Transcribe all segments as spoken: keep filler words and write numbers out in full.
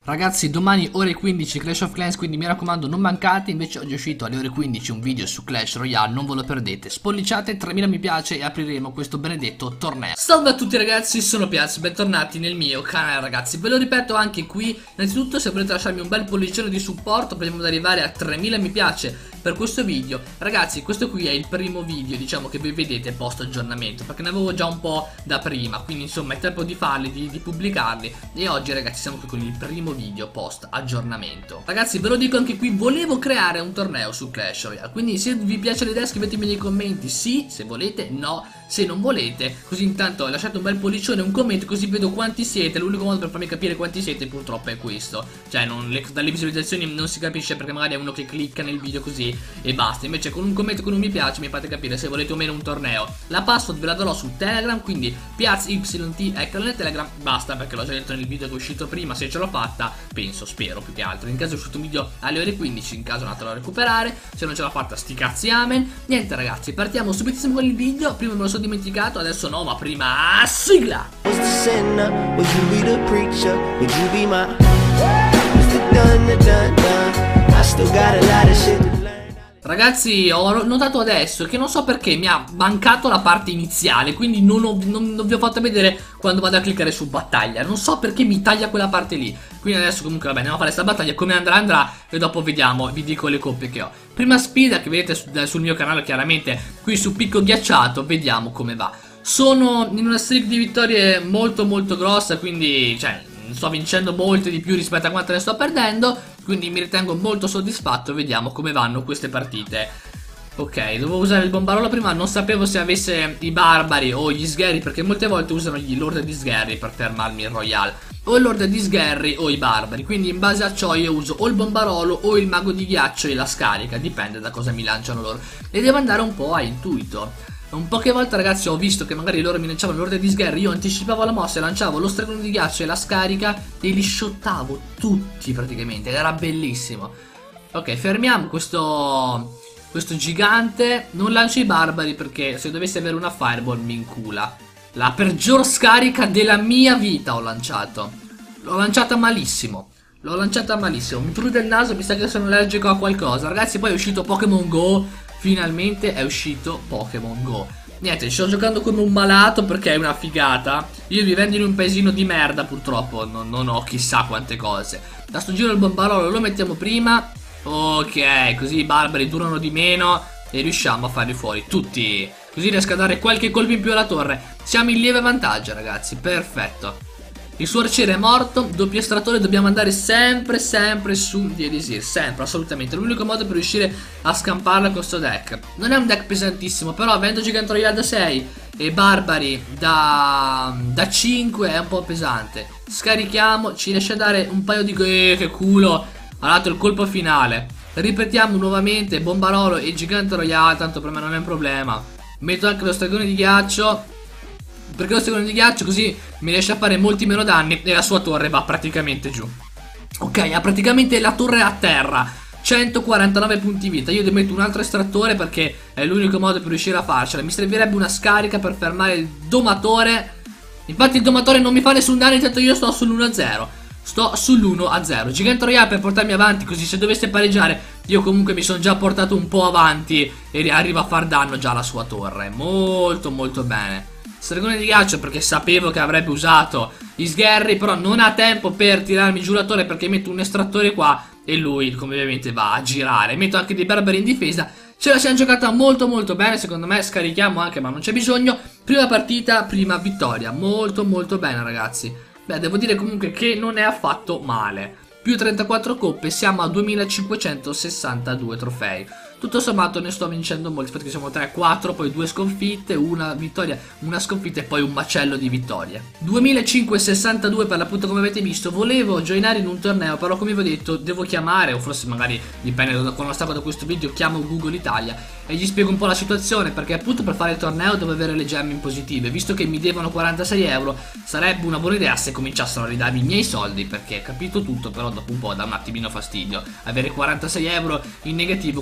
Ragazzi, domani ore quindici Clash of Clans, quindi mi raccomando non mancate. Invece oggi è uscito alle ore quindici un video su Clash Royale, non ve lo perdete. Spolliciate, tremila mi piace e apriremo questo benedetto torneo. Salve a tutti ragazzi, sono Piaz, bentornati nel mio canale ragazzi. Ve lo ripeto anche qui, innanzitutto se volete lasciarmi un bel pollicione di supporto prima di arrivare a tremila mi piace per questo video. Ragazzi, questo qui è il primo video, diciamo, che vi vedete post aggiornamento, perché ne avevo già un po' da prima, quindi insomma è tempo di farli, di, di pubblicarli. E oggi ragazzi siamo qui con il primo video post aggiornamento. Ragazzi, ve lo dico anche qui, volevo creare un torneo su Clash Royale, quindi se vi piace l'idea scrivetemi nei commenti sì, se volete, no, se non volete. Così intanto lasciate un bel pollicione, un commento, così vedo quanti siete. L'unico modo per farmi capire quanti siete purtroppo è questo, cioè non, le, dalle visualizzazioni non si capisce, perché magari è uno che clicca nel video così e basta. Invece con un commento, con un mi piace mi fate capire se volete o meno un torneo. La password ve la darò su Telegram, quindi PiazYT è canale Telegram, basta, perché l'ho già detto nel video che è uscito prima. Se ce l'ho fatta, penso, spero più che altro. In caso è uscito un video alle ore quindici, in caso andatelo a recuperare. Se non ce l'ho fatta, sti cazzi amen. Niente ragazzi, partiamo subitissimo con il video. Prima me lo sono dimenticato, adesso no, ma prima sigla. Ragazzi, ho notato adesso che non so perché mi ha mancato la parte iniziale, quindi non, ho, non, non vi ho fatto vedere quando vado a cliccare su battaglia. Non so perché mi taglia quella parte lì. Quindi adesso comunque vabbè, andiamo a fare questa battaglia, come andrà andrà e dopo vediamo, vi dico le coppie che ho. Prima sfida che vedete su, sul mio canale chiaramente, qui su Picco Ghiacciato, vediamo come va. Sono in una streak di vittorie molto molto grossa, quindi cioè sto vincendo molte di più rispetto a quanto ne sto perdendo, quindi mi ritengo molto soddisfatto. Vediamo come vanno queste partite. Ok, dovevo usare il bombarolo prima, non sapevo se avesse i barbari o gli sgherri, perché molte volte usano gli lord di sgherri per fermarmi il royale, o il lord di sgherri o i barbari, quindi in base a ciò io uso o il bombarolo o il mago di ghiaccio e la scarica, dipende da cosa mi lanciano loro, e devo andare un po' a intuito. Un po' che volte ragazzi ho visto che magari loro mi lanciavano l'ordine di sgherri, io anticipavo la mossa e lanciavo lo stregone di ghiaccio e la scarica e li shottavo tutti praticamente, ed era bellissimo. Ok, fermiamo questo questo gigante. Non lancio i barbari perché se dovessi avere una fireball mi incula. La peggior scarica della mia vita ho lanciato. L'ho lanciata malissimo. L'ho lanciata malissimo. Mi prude il naso, mi sa che sono allergico a qualcosa. Ragazzi, poi è uscito Pokémon Go. Finalmente è uscito Pokémon Go. Niente, ci sto giocando come un malato perché è una figata. Io vivendo in un paesino di merda purtroppo non, non ho chissà quante cose. Da sto giro il bombarolo lo mettiamo prima. Ok, così i barbari durano di meno e riusciamo a farli fuori tutti. Così riesco a dare qualche colpo in più alla torre. Siamo in lieve vantaggio ragazzi, perfetto. Il suo arciere è morto, doppio estratore, dobbiamo andare sempre, sempre su di Elisir, sempre, assolutamente. L'unico modo per riuscire a scamparla con sto deck. Non è un deck pesantissimo, però avendo Gigante Royale da sei e Barbari da, da cinque è un po' pesante. Scarichiamo, ci riesce a dare un paio di... Eh, che culo, ha dato il colpo finale. Ripetiamo nuovamente, Bombarolo e Gigante Royale, tanto per me non è un problema. Metto anche lo stregone di ghiaccio, perché lo stregone di ghiaccio così mi riesce a fare molti meno danni e la sua torre va praticamente giù. Ok, ha praticamente la torre a terra, centoquarantanove punti vita. Io devo mettere un altro estrattore perché è l'unico modo per riuscire a farcela. Mi servirebbe una scarica per fermare il domatore. Infatti il domatore non mi fa nessun danno, intanto io sto sull'uno a zero. Sto sull'uno a zero. Gigante Royale per portarmi avanti, così se dovesse pareggiare io comunque mi sono già portato un po' avanti e arrivo a far danno già alla sua torre. Molto molto bene. Stregone di ghiaccio perché sapevo che avrebbe usato gli sgherri, però non ha tempo per tirarmi giù la torre perché metto un estrattore qua e lui come ovviamente va a girare. Metto anche dei barbari in difesa. Ce la siamo giocata molto molto bene, secondo me. Scarichiamo anche, ma non c'è bisogno. Prima partita, prima vittoria. Molto molto bene ragazzi. Beh, devo dire comunque che non è affatto male. Più trentaquattro coppe, siamo a duemilacinquecentosessantadue trofei. Tutto sommato ne sto vincendo molti, perché siamo tre quattro, poi due sconfitte, una vittoria, una sconfitta e poi un macello di vittorie. duemilacinquecentosessantadue per l'appunto, come avete visto. Volevo joinare in un torneo, però come vi ho detto devo chiamare, o forse magari dipende da quando stacco da questo video, chiamo Google Italia e gli spiego un po' la situazione, perché appunto per fare il torneo devo avere le gemme in positive. Visto che mi devono quarantasei euro, sarebbe una buona idea se cominciassero a ridarmi i miei soldi, perché capito tutto, però dopo un po' dà un attimino fastidio avere quarantasei euro in negativo quando in realtà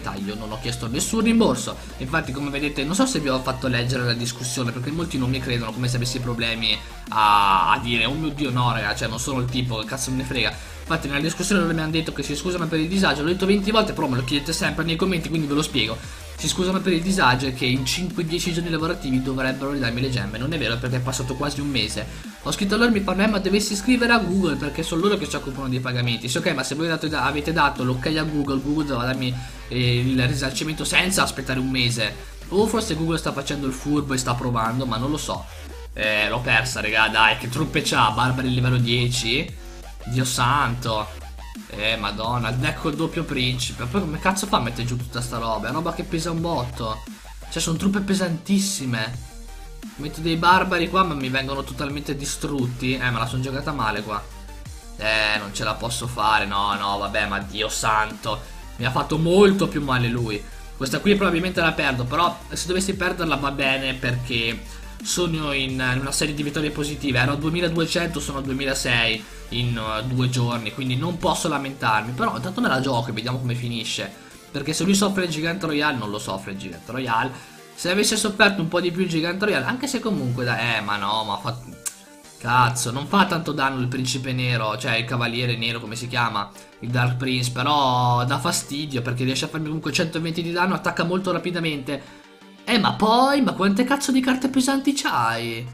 verità io non ho chiesto nessun rimborso. Infatti come vedete non so se vi ho fatto leggere la discussione, perché molti non mi credono, come se avessi problemi a, a dire oh mio dio no raga, cioè non sono il tipo, che cazzo me ne frega. Infatti nella discussione dove mi hanno detto che si scusano per il disagio, l'ho detto venti volte, però me lo chiedete sempre nei commenti, quindi ve lo spiego. Si scusano per il disagio e che in cinque dieci giorni lavorativi dovrebbero ridarmi le gemme. Non è vero, perché è passato quasi un mese. Ho scritto a loro, mi fanno eh ma dovessi iscrivere a Google, perché sono loro che si occupano dei pagamenti. Sì ok, ma se voi dato, avete dato l'ok a Google, Google doveva darmi eh, il risarcimento senza aspettare un mese. O forse Google sta facendo il furbo e sta provando, ma non lo so. Eh, l'ho persa raga, dai, che truppe c'ha? Barbari livello dieci? Dio santo. Eh madonna, il deck col doppio principe. Poi come cazzo fa a mettere giù tutta sta roba? È roba che pesa un botto. Cioè sono truppe pesantissime. Metto dei barbari qua ma mi vengono totalmente distrutti. Eh me la sono giocata male qua. Eh non ce la posso fare. No no vabbè, ma Dio santo, mi ha fatto molto più male lui. Questa qui probabilmente la perdo, però se dovessi perderla va bene, perché sono in, in una serie di vittorie positive. Ero a duemiladuecento, sono a duemilasei in uh, due giorni, quindi non posso lamentarmi. Però intanto me la gioco e vediamo come finisce, perché se lui soffre il Gigante Royale, non lo soffre il Gigante Royale. Se avesse sofferto un po' di più il Gigante Royale, anche se comunque da... Eh ma no, ma fa... Cazzo, non fa tanto danno il Principe Nero, cioè il Cavaliere Nero come si chiama, il Dark Prince, però dà fastidio perché riesce a farmi comunque centoventi di danno, attacca molto rapidamente. Eh ma poi, ma quante cazzo di carte pesanti c'hai?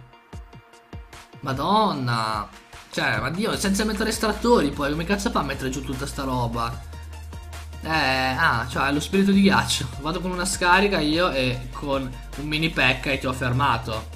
Madonna. Cioè, ma Dio, senza mettere estrattori poi, come cazzo fa a mettere giù tutta sta roba? Eh, ah, cioè lo spirito di ghiaccio. Vado con una scarica io e con un mini pecca e ti ho fermato.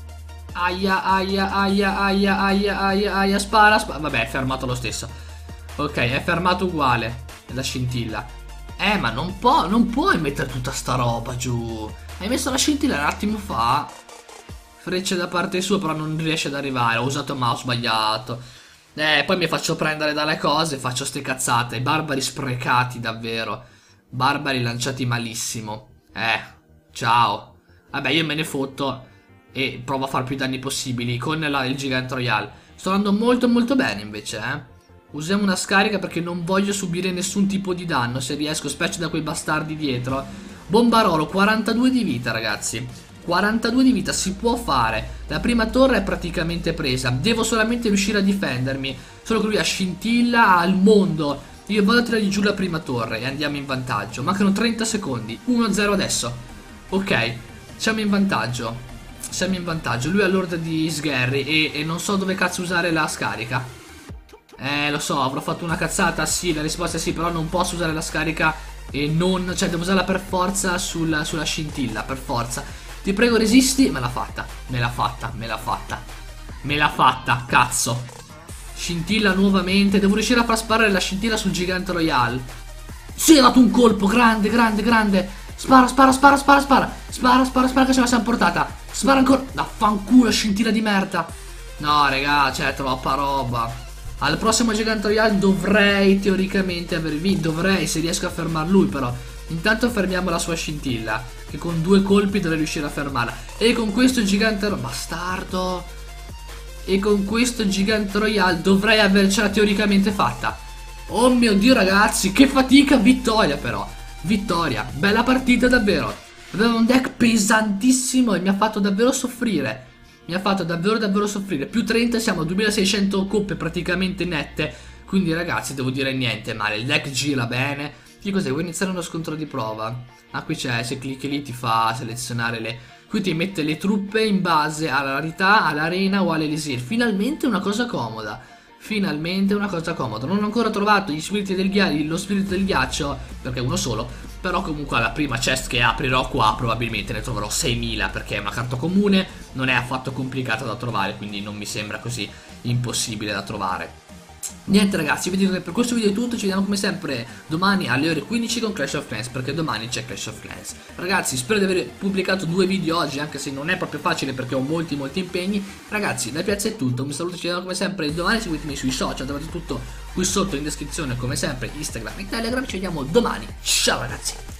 Aia, aia, aia, aia, aia, aia, aia, spara, spara. Vabbè, è fermato lo stesso. Ok, è fermato uguale. La scintilla. Eh, ma non può, non puoi mettere tutta sta roba giù. Hai messo la scintilla un attimo fa. Frecce da parte sua, però non riesce ad arrivare. Ho usato il mouse sbagliato. Eh, poi mi faccio prendere dalle cose, faccio ste cazzate. Barbari sprecati, davvero. Barbari lanciati malissimo. Eh, ciao. Vabbè, io me ne fotto e provo a far più danni possibili con la, il Gigante Royale. Sto andando molto molto bene invece, eh. Usiamo una scarica perché non voglio subire nessun tipo di danno, se riesco, specie da quei bastardi dietro. Bombarolo, quarantadue di vita ragazzi. quarantadue di vita, si può fare. La prima torre è praticamente presa. Devo solamente riuscire a difendermi. Solo che lui ha scintilla al mondo. Io vado a tirargli giù la prima torre e andiamo in vantaggio. Mancano trenta secondi. uno a zero adesso. Ok, siamo in vantaggio. Siamo in vantaggio. Lui ha l'orda di Sgherri e, e non so dove cazzo usare la scarica. Eh, lo so, avrò fatto una cazzata. Sì, la risposta è sì, però non posso usare la scarica e non... Cioè, devo usarla per forza sulla, sulla scintilla, per forza. Ti prego resisti, me l'ha fatta, me l'ha fatta, me l'ha fatta, me l'ha fatta, cazzo. Scintilla nuovamente, devo riuscire a far sparare la scintilla sul Gigante Royale. Sì, ha dato un colpo, grande, grande, grande. Spara, spara, spara, spara, spara, spara, spara, spara che ce la siamo portata. Spara ancora, vaffanculo, scintilla di merda. No, raga, c'è troppa roba. Al prossimo Gigante Royale dovrei teoricamente aver vinto, dovrei, se riesco a fermar lui però. Intanto fermiamo la sua scintilla, che con due colpi dovrei riuscire a fermarla. E con questo Gigante Royale, bastardo. E con questo Gigante Royale dovrei avercela teoricamente fatta. Oh mio Dio ragazzi, che fatica, vittoria però. Vittoria, bella partita davvero. Aveva un deck pesantissimo e mi ha fatto davvero soffrire. Mi ha fatto davvero davvero soffrire. Più trenta, siamo a duemilaseicento coppe praticamente nette. Quindi ragazzi devo dire niente male. Il deck gira bene. Che cos'è? Vuoi iniziare uno scontro di prova? Ah, qui c'è, se clicchi lì ti fa selezionare le... Qui ti mette le truppe in base alla rarità, all'arena o all'elisir. Finalmente una cosa comoda. Finalmente una cosa comoda. Non ho ancora trovato gli spiriti del ghiaccio, lo spirito del ghiaccio, perché è uno solo. Però comunque alla prima chest che aprirò qua probabilmente ne troverò seimila, perché è una carta comune, non è affatto complicata da trovare, quindi non mi sembra così impossibile da trovare. Niente ragazzi, vi dico che per questo video è tutto. Ci vediamo come sempre domani alle ore quindici con Clash of Clans, perché domani c'è Clash of Clans. Ragazzi, spero di aver pubblicato due video oggi, anche se non è proprio facile perché ho molti molti impegni. Ragazzi, da Piazza è tutto, un saluto, ci vediamo come sempre domani. Seguitemi sui social, trovate tutto qui sotto in descrizione come sempre, Instagram e Telegram. Ci vediamo domani, ciao ragazzi.